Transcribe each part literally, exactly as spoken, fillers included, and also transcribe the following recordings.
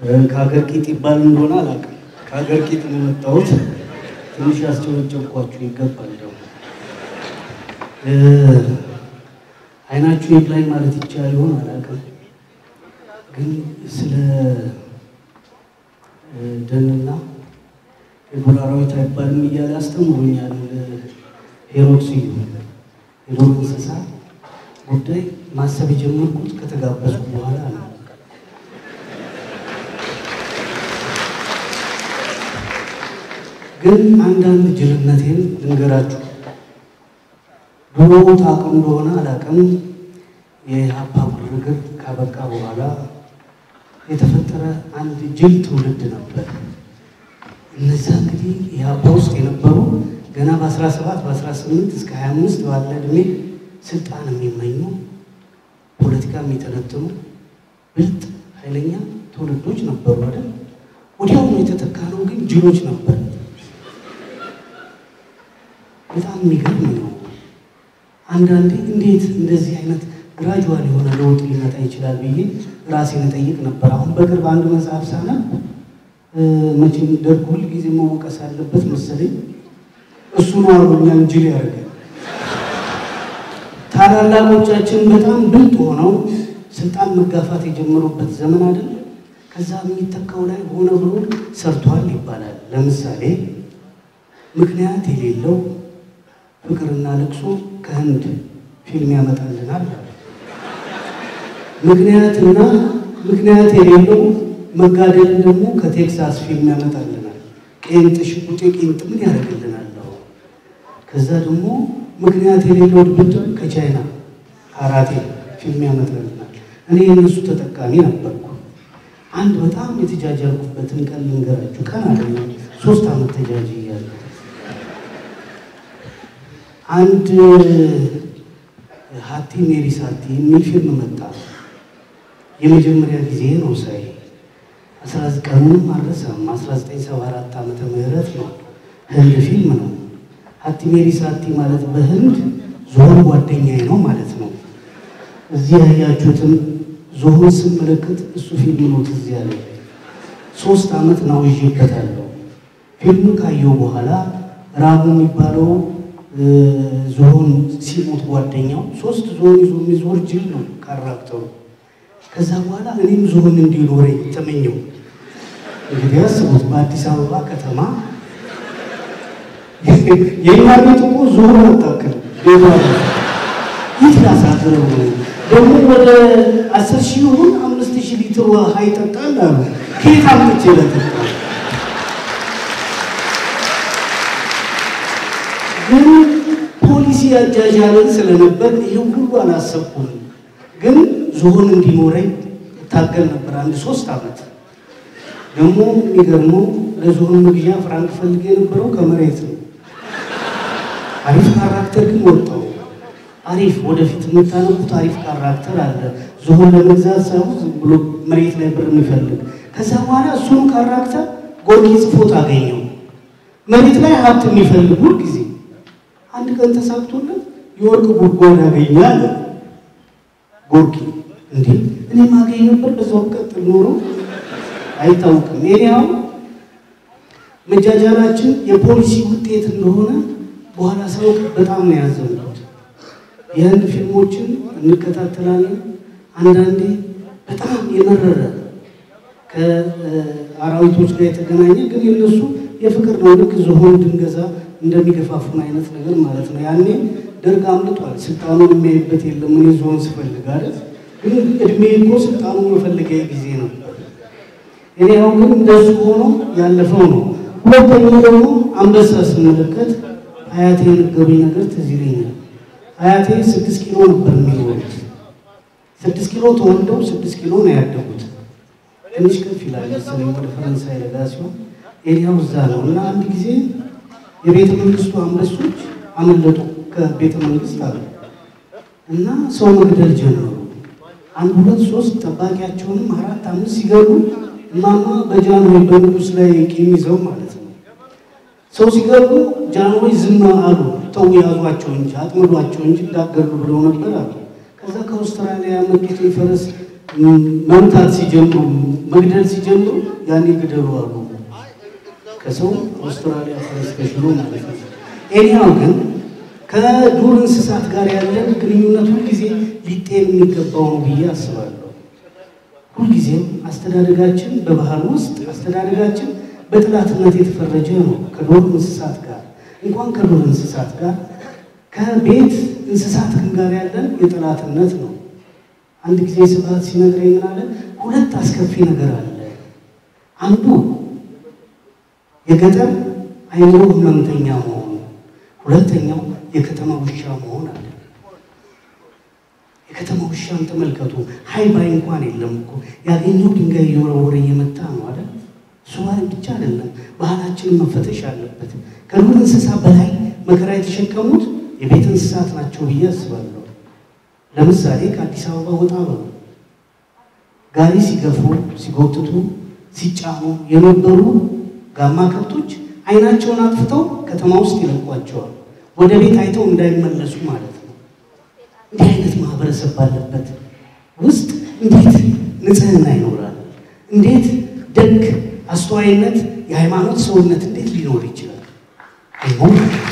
ከሀገር ቂጥ ይባል እንደሆነ አላውቅም። ከሀገር ቂጥ ነው የመጣሁት። ትንሽ ያስጨበጨብኳችሁ ይገባል። ደግሞ አይናችሁ ይብላኝ ማለት ይቻላል ይሆን አላውቅም። ግን ስለ ደንና የዱር አራዊት አይባልም እያለ አስተምሮኛል ሄሮድስ። የዱር እንስሳ ጉዳይ ማሰብ የጀመርኩት ከተጋበዝኩ በኋላ ነው። ግን አንዳንድ ጅልነቴን ልንገራችሁ። ድሮ ታውቁ እንደሆነ አላውቅም፣ የኢህአፓ ግርግር ካበቃ በኋላ የተፈጠረ አንድ ጅል ትውልድ ነበር። እነዛ እንግዲህ ኢህአፓ ውስጥ የነበሩ ገና በአስራ ሰባት በአስራ ስምንት እስከ ሀያ አምስት ባለ ዕድሜ ስልጣን የሚመኙ ፖለቲካ የሚተነትኑ ብልጥ ኃይለኛ ትውልዶች ነበሩ አይደል? ወዲያውኑ የተተካነው ግን ጅሎች ነበር። በጣም የሚገርም ነው። አንዳንዴ እንዴት እንደዚህ አይነት ግራጁዋል የሆነ ለውጥ ሊመጣ ይችላል ብዬ ራሴን እጠይቅ ነበር። አሁን በቅርብ አንድ መጽሐፍ ሳነብ መቼም ደርግ ሁል ጊዜ መወቀስ አለበት መሰለኝ፣ እሱ ነው አሮኛን ጅል ያደርጋል። ታላላቆቻችን በጣም ብልጥ ሆነው ስልጣን መጋፋት የጀመሩበት ዘመን አይደል? ከዛ የሚተካው ላይ ሆነ ብሎ ሰርቷል ይባላል። ለምሳሌ ምክንያት የሌለው ፍቅርና ለቅሶ ከህንድ ፊልም ያመጣልናል። ምክንያትና ምክንያት የሌለው መጋደል ደግሞ ከቴክሳስ ፊልም ያመጣልናል። ቄንጥ ሽጉጤ ቄንጥ ምን ያደርግልናል? ከዛ ደግሞ ምክንያት የሌለው ድብድብ ከቻይና ካራቴ ፊልም ያመጣልናል። እኔ እነሱ ተጠቃሚ ነበርኩ። አንድ በጣም የተጃጃልኩበትን ቀን ልንገራችሁ። ቀን አለ ሶስት አመት ተጃጅ እያለ አንድ ሀቲ ሜሪ ሳቲ የሚል ፊልም መጣ። የመጀመሪያ ጊዜ ነው ሳይ። አስራ ዘጠኝ አልረሳም አስራ ዘጠኝ ሰባ አራት ዓመተ ምህረት ነው። ህንድ ፊልም ነው። ሀቲ ሜሪ ሳቲ ማለት በህንድ ዞን ጓደኛዬ ነው ማለት ነው። እዚህ ያያችሁትን ዞን ስመለከት እሱ ፊልም ነው ትዝ ያለኝ። ሶስት አመት ነው ይዤበታለሁ። ፊልሙ ካየሁ በኋላ ራሙ የሚባለው ዞን ሲሞት ጓደኛው ሶስት ዞን ይዞ የሚዞር ጅል ነው ካራክተሩ። ከዛ በኋላ እኔም ዞን እንዲኖረኝ ተመኘው። እንግዲህ አስቡት፣ በአዲስ አበባ ከተማ የኛ ቤት እኮ ዞን አታክል ቤቷ ይት ያሳዝነው ነው። ደግሞ ወደ አስር ሺህ ይሁን አምስት ሺህ ሊትር ውሃ ይጠጣል አሉ። ከየት አምጥቼ ለጠጣ? ግን ፖሊሲ ያጃጃለን ስለነበር ይሄው ሁሉ አላሰብኩም። ግን ዞን እንዲኖረኝ ታገል ነበር አንድ ሶስት አመት። ደግሞ የሚገርመው ለዞን መግዣ ፍራንክ ፈልጌ የነበረው ከመሬት ነው። አሪፍ ካራክተር ግን ወጣው። አሪፍ ወደፊት የምታነቡት አሪፍ ካራክተር አለ። ዞን ለመግዛት ሳይሆን ዝም ብሎ መሬት ላይ ብር የሚፈልግ። ከዛ በኋላ እሱን ካራክተር ጎርጊ ጽፎት አገኘው። መሬት ላይ ሀብት የሚፈልግ ሁሉ ጊዜ አንድ ቀን ተሳክቶለት የወርቅ ጉድጓድ አገኛለ። ጎርጊ እንዴ እኔ ማገኝ ነበር በዛው ቀጥል ኖሮ አይታወቅም። ይሄው መጃጃላችን የፖሊሲ ውጤት እንደሆነ በኋላ ሰው በጣም ነው ያዘንኩት። የህንድ ፊልሞችን እንከታተላለን። አንዳንዴ በጣም የመረረ ከአራዊቶች ጋር የተገናኘ ግን የነሱ የፍቅር ነው። ልክ ዞን ድንገዛ እንደሚገፋፉን አይነት ነገር ማለት ነው። ያኔ ደርግ አምልጧል። ስልጣኑን የሚያይበት የለም። እኔ ዞን ስፈልግ አይደል? ግን እድሜ እኮ ስልጣኑን መፈለጊያ ጊዜ ነበር። እኔ አሁን ግን እንደዚህ ሆኖ ያለፈው ነው። ሁለተኛው ደግሞ አንበሳ ስመለከት አያቴ የነገሩኝ ነገር ትዝ ይለኛል። አያቴ ስድስት ኪሎ ነበር የሚኖሩት። ስድስት ኪሎ ተወልደው ስድስት ኪሎ ነው ያደጉት። ትንሽ ከፍ ይላል መሰለኝ ወደ ፈረንሳይ ለጋ ሲሆን ኤሪያው እዛ ነው። እና አንድ ጊዜ የቤተ መንግስቱ አንበሶች አመለጡ ከቤተ መንግስት አሉ እና ሰው መግደል ጀመሩ። አንድ ሁለት ሶስት ጠባቂያቸውንም አራት አምስት ሲገሉ ማማ በጃንሆይ በንጉስ ላይ ቂም ይዘው ማለት ነው። ሰው ሲገሉ ጃንሆይ ዝም አሉ። ተው ያዟቸው እንጂ አጥምዷቸው እንጂ እንዳገሉ ብለው ነበር አሉ። ከዛ ከአውስትራሊያ መጥቶ ፈረስ መምታት ሲጀምሩ መግደል ሲጀምሩ ያኔ ግደሉ አሉ ከሰው አውስትራሊያ ፈረስ ከሽሎ ማለት ነው ኤኒያው ግን ከዱር እንስሳት ጋር ያለን ግንኙነት ሁሉ ጊዜ ሊጤን የሚገባው ነው ብዬ አስባለሁ ሁሉ ጊዜ አስተዳደጋችን በባህል ውስጥ አስተዳደጋችን በጥላትነት የተፈረጀ ነው ከዱር እንስሳት ጋር እንኳን ከዱር እንስሳት ጋር ከቤት እንስሳት ጋር ያለን የጥላትነት ነው አንድ ጊዜ ስብሐት ሲነግረኝ ምን አለ ሁለት አስከፊ ነገር አለ አንዱ የገጠር አይምሮ ህመምተኛ መሆን ሁለተኛው የከተማ ውሻ መሆን አለ የከተማ ውሻን ተመልከቱ ሃይባይ እንኳን የለም እኮ ያገኘው ድንጋይ እየወረወረ እየመታ ነው አይደል ሱማን ብቻ አይደለም ባህላችን መፈተሽ አለበት ከዱር እንስሳ በላይ መከራ የተሸከሙት የቤት እንስሳት ናቸው ብዬ አስባለሁ ለምሳሌ ከአዲስ አበባ ወጣ ብለው ጋሪ ሲገፉ ሲጎትቱ ሲጫኑ የነበሩ ጋማ ከብቶች አይናቸውን አጥፍተው ከተማ ውስጥ ይለቋቸዋል ወደ ቤት አይተው እንዳይመለሱ ማለት ነው እንዲህ አይነት ማህበረሰብ ባለበት ውስጥ እንዴት ንጽህና ይኖራል እንዴት ደግ አስተዋይነት የሃይማኖት ሰውነት እንዴት ሊኖር ይችላል አይሆን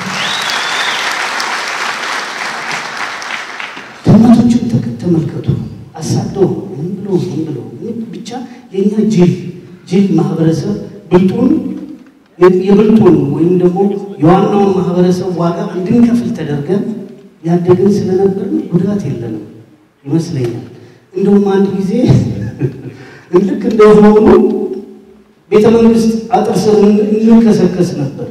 ተመቶቹን ተመልከቱ አሳደው ምን ብሎ ምን ብሎ ብቻ የኛ ጅል ጅል ማህበረሰብ ብልጡን የብልጡን ወይም ደግሞ የዋናውን ማህበረሰብ ዋጋ እንድንከፍል ተደርገን ያደግን ስለነበር ጉዳት የለንም ይመስለኛል እንደውም አንድ ጊዜ ልክ እንደሆኑ ቤተ መንግስት አጥር ስር እንከሰከስ ነበር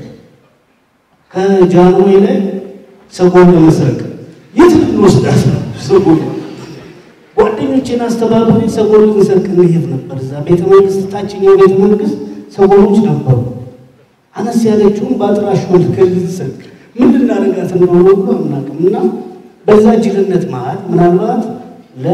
ከጃንሆይ ላይ ሰጎን ለመስረቅ የት ልንወስዳት ነው ሰጎን ጓደኞቼን አስተባብሬ ሰጎን ልንሰርቅ እንሄድ ነበር እዛ ቤተ መንግስት ታችኛው ቤተ መንግስት ሰጎኖች ነበሩ አነስ ያለችውን ባጥራሽ ወልከል ልንሰርቅ ምን ልናደርጋት እንደሆነ እኮ አናውቅምና በዛ ጅልነት መሃል ምናልባት ለ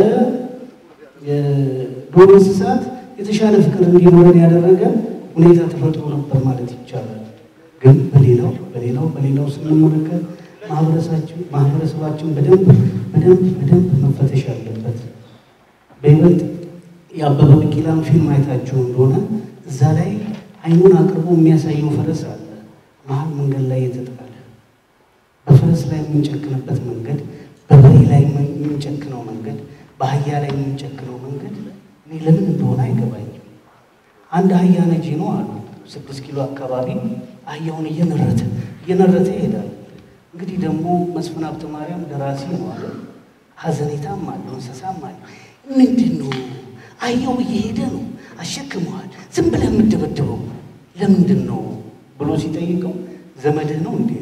የዱር እንስሳት የተሻለ ፍቅር እንዲኖረን ያደረገ ሁኔታ ተፈጥሮ ነበር ማለት ይቻላል ግን በሌላው በሌላው በሌላው ስንመለከት ማህበረሰባችን ማህበረሰባችን በደንብ በደንብ በደንብ መፈተሽ አለበት በይበልጥ የአበበ ቢቂላን ፊልም አይታችሁ እንደሆነ እዛ ላይ አይኑን አቅርቦ የሚያሳየው ፈረስ አለ መሀል መንገድ ላይ የተጣለ በፈረስ ላይ የምንጨክንበት መንገድ በበሬ ላይ የምንጨክነው መንገድ በአህያ ላይ የምንጨክነው መንገድ እኔ ለምን እንደሆነ አይገባኝም አንድ አህያ ነጂ ነው አሉ ስድስት ኪሎ አካባቢ አህያውን እየነረተ እየነረተ ይሄዳል እንግዲህ ደግሞ መስፍን ሀብተ ማርያም ደራሲ ነው አለ ሀዘኔታም አለው እንስሳም አለ ምንድነው አህያው እየሄደ ነው አሸክመዋል ዝም ብለህ የምትደበድበው ለምንድነው ብሎ ሲጠይቀው ዘመድህ ነው እንዴ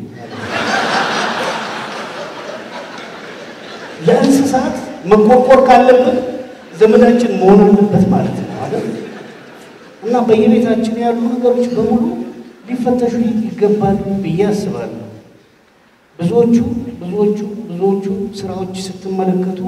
ለእንስሳት መቆርቆር ካለበት ዘመዳችን መሆን አለበት ማለት ነው አይደል እና በየቤታችን ያሉ ነገሮች በሙሉ ሊፈተሹ ይገባል ብዬ አስባለሁ ብዙዎቹ ብዙዎቹ ብዙዎቹ ስራዎች ስትመለከቱ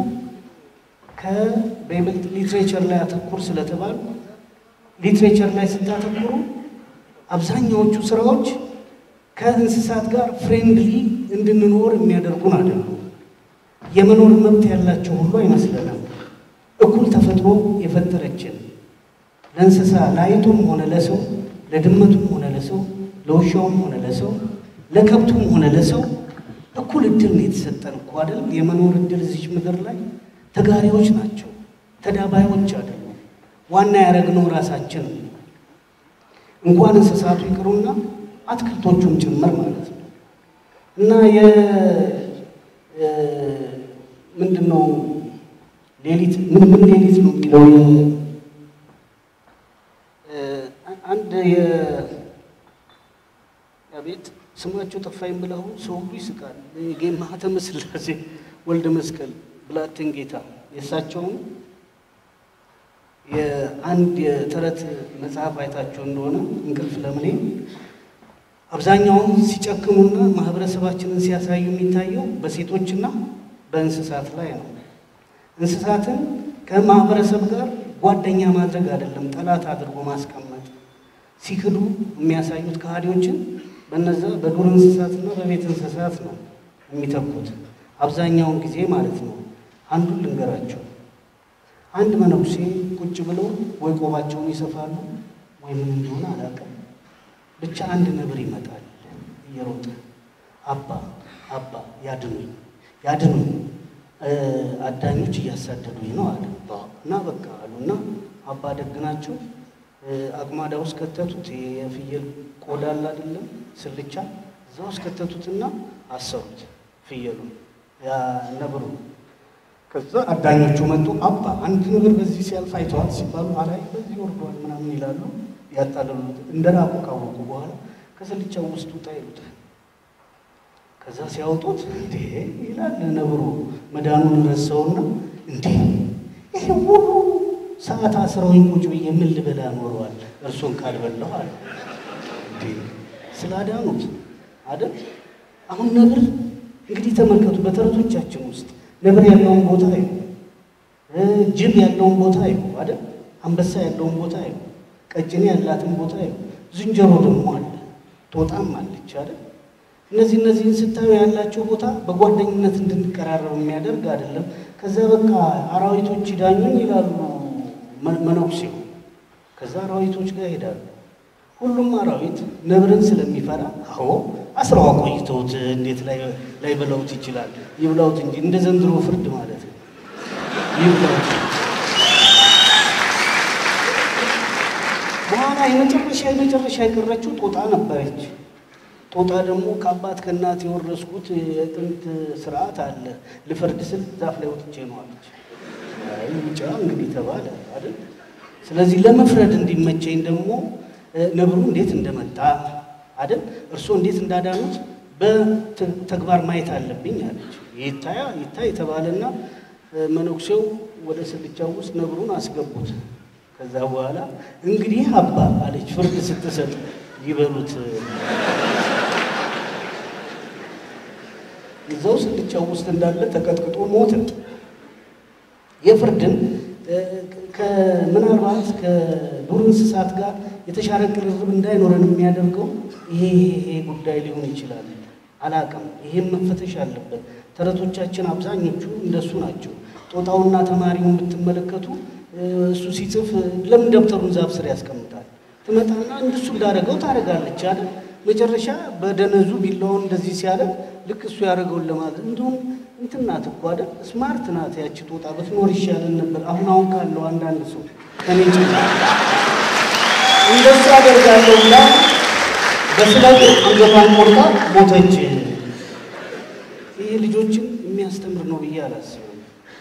ከበይበልጥ ሊትሬቸር ላይ አተኩር ስለተባሉ ሊትሬቸር ላይ ስታተኩሩ አብዛኛዎቹ ስራዎች ከእንስሳት ጋር ፍሬንድሊ እንድንኖር የሚያደርጉን አይደሉም የመኖር መብት ያላቸው ሁሉ አይመስለንም እኩል ተፈጥሮ የፈጠረችን ለእንስሳ ላይቱም ሆነ ለሰው ለድመቱም ሆነ ለሰው ለውሻውም ሆነ ለሰው ለከብቱም ሆነ ለሰው እኩል እድል ነው የተሰጠን እኮ አይደል የመኖር እድል እዚህ ምድር ላይ ተጋሪዎች ናቸው ተዳባዮች አይደሉም ዋና ያረግነው ራሳችን እንኳን እንስሳቱ ይቅሩና አትክልቶቹም ጭምር ማለት ነው እና የ ምንድነው ሌሊት ምን ምን ሌሊት ነው የሚለው አንድ የ ያቤት ስማቸው ጠፋኝ ብለው ሰው ሁሉ ይስቃል ጌም ማህተመ ስላሴ ወልደ መስቀል ብላቴን ጌታ የሳቸውን የአንድ የተረት መጽሐፍ አይታችሁ እንደሆነ እንቅልፍ ለምኔ አብዛኛው ሲጨክሙና ማህበረሰባችንን ሲያሳዩ የሚታየው በሴቶችና በእንስሳት ላይ ነው እንስሳትን ከማህበረሰብ ጋር ጓደኛ ማድረግ አይደለም ጠላት አድርጎ ማስቀመጥ ሲክዱ የሚያሳዩት ከሃዲዎችን በእነዛ በዱር እንስሳትና በቤት እንስሳት ነው የሚተኩት አብዛኛው ጊዜ ማለት ነው አንዱ ልንገራቸው አንድ መነኩሴ ቁጭ ብለው ወይ ቆባቸውን ይሰፋሉ ወይ ምን እንደሆነ አላውቅም ብቻ አንድ ነብር ይመጣል እየሮጠ አባ አባ ያድኑኝ ያድኑኝ አዳኞች እያሳደዱኝ ነው አለ እና በቃ አሉና አባ ደግናቸው አቅማዳ ውስጥ ከተቱት የፍየል ቆዳ አለ አይደለም ስልቻ እዛው ውስጥ ከተቱትና አሰሩት ፍየሉን ያ ነብሩ ከዛ አዳኞቹ መጡ አባ አንድ ነብር በዚህ ሲያልፍ አይተዋል ሲባሉ አላይ በዚህ ወርዷል ምናምን ይላሉ ያጣለሉት እንደራቁ ካወቁ በኋላ ከስልቻው ውስጥ ውጣ ይሉታል ከዛ ሲያወጡት እንዴ ይላል ነብሩ መዳኑን ረሳውና እንዴ ይሄ ሁሉ ሰዓት አስረውኝ ቁጭ ብዬ ምን ልበላ ኖሯል እርሱን ካልበላው አለ እንዴ ስላዳኑት አይደል አሁን ነብር እንግዲህ ተመልከቱ በተረቶቻችን ውስጥ ነብር ያለውን ቦታ አይ ጅብ ያለውን ቦታ አይ አይደል አንበሳ ያለውን ቦታ አይ ቀጭኔ ያላትን ቦታ አይ ዝንጀሮ ደግሞ አለ ጦጣም አለች አይደል እነዚህ እነዚህን ስታዩ ያላቸው ቦታ በጓደኝነት እንድንቀራረብ የሚያደርግ አይደለም ከዛ በቃ አራዊቶች ይዳኙኝ ይላሉ መነኩሴው ከዛ አራዊቶች ጋር ይሄዳሉ ሁሉም አራዊት ነብርን ስለሚፈራ አዎ አስራው ቆይተውት እንዴት ላይ ላይ በለውት ይችላል ይብላውት እንጂ እንደ ዘንድሮ ፍርድ ማለት ነው ይብላውት በኋላ የመጨረሻ የመጨረሻ የቀረችው ጦጣ ነበረች ጦጣ ደግሞ ከአባት ከእናት የወረስኩት የጥንት ስርዓት አለ ለፍርድ ስል ዛፍ ላይ ወጥቼ ነው አለች አይ ብቻ እንግዲህ ተባለ አይደል ስለዚህ ለመፍረድ እንዲመቸኝ ደግሞ ነብሩ እንዴት እንደመጣ አይደል እርሱ እንዴት እንዳዳኑት በተግባር ማየት አለብኝ አለች ይታያ ይታይ ተባለና መነኩሴው ወደ ስልቻው ውስጥ ነብሩን አስገቡት ከዛ በኋላ እንግዲህ አባ አለች ፍርድ ስትሰጥ ይበሉት ይዘው ስልቻው ውስጥ እንዳለ ተቀጥቅጦ ሞተ የፍርድን ከመናልባት ከዱር እንስሳት ጋር የተሻለ ቅርርብ እንዳይኖረን የሚያደርገው ይሄ ይሄ ጉዳይ ሊሆን ይችላል አላቀም ይሄም መፈተሽ አለበት ተረቶቻችን አብዛኞቹ እንደሱ ናቸው ጦጣውና ተማሪውን ብትመለከቱ እሱ ሲጽፍ ለምን ደብተሩን ዛፍ ስር ያስቀምጣል ትመጣና እንደሱ እንዳደረገው ታረጋለች አይደል መጨረሻ በደነዙ ቢላው እንደዚህ ሲያደርግ ልክ እሱ ያደረገውን ለማለት እንደውም እንትና እኮ አይደል ስማርት ናት ያቺ ጦጣ ብትኖር ይሻላል ነበር አሁን አሁን ካለው አንዳንድ ሰው ከነጭ እንደዛ አደርጋለሁና በስለት አንገቷን ቆርጣ ሞተች ይሄ ልጆችን የሚያስተምር ነው ብዬ አላስብም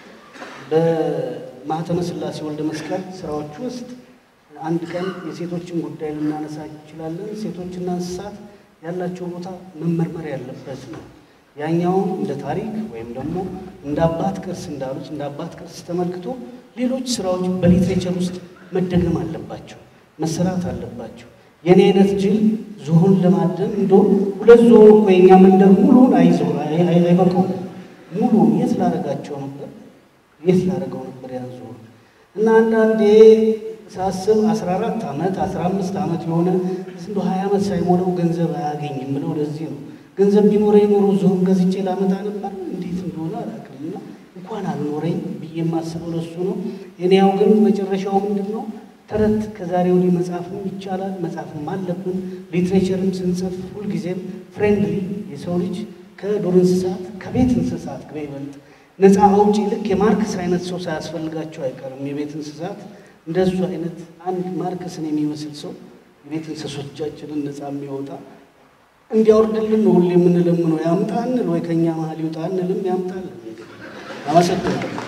በማህተመ ሥላሴ ወልደ መስቀል ስራዎች ውስጥ አንድ ቀን የሴቶችን ጉዳይ ልናነሳ እንችላለን ሴቶችና እንስሳት ያላቸው ቦታ መመርመር ያለበት ነው ያኛው እንደ ታሪክ ወይም ደግሞ እንደ አባት ቅርስ እንዳሉት እንደ አባት ቅርስ ተመልክቶ ሌሎች ስራዎች በሊትሬቸር ውስጥ መደገም አለባቸው መሰራት አለባቸው የኔ አይነት ጅል ዞን ለማደም እንደው ሁለት ዞን እኮ የኛ መንደር ሙሉን አይዞር አይበቃው ሙሉ የት ላረጋቸው ነበር የት ላረጋው ነበር ያን ዞን እና አንዳንዴ ሳስብ አስራ አራት አመት አስራ አምስት አመት የሆነ እንደው ሃያ አመት ሳይሞላው ገንዘብ አያገኝም ብለው ለዚህ ነው ገንዘብ ቢኖረኝ ኖሮ ዞን ገዝቼ ላመጣ ነበር እንዴት እንደሆነ አላውቅምና እንኳን አልኖረኝ ብዬ ማስበው ለሱ ነው የኔያው ግን መጨረሻው ምንድነው ተረት ከዛሬ ወዲህ መጻፍም ይቻላል መጻፍም አለብን ሊትሬቸርም ስንጽፍ ሁሉ ጊዜም ፍሬንድሊ የሰው ልጅ ከዱር እንስሳት ከቤት እንስሳት ጋር ይበልጥ ነፃ አውጪ ልክ የማርክስ አይነት ሰው ሳያስፈልጋቸው አይቀርም የቤት እንስሳት እንደሱ አይነት አንድ ማርክስን የሚመስል ሰው የቤት እንስሶቻችንን ነፃ የሚወጣ እንዲያወርድልን ነው ሁሌ የምንለምነው ያምጣን ወይ ከኛ መሃል ይውጣንልም ያምጣልን አመሰግናለሁ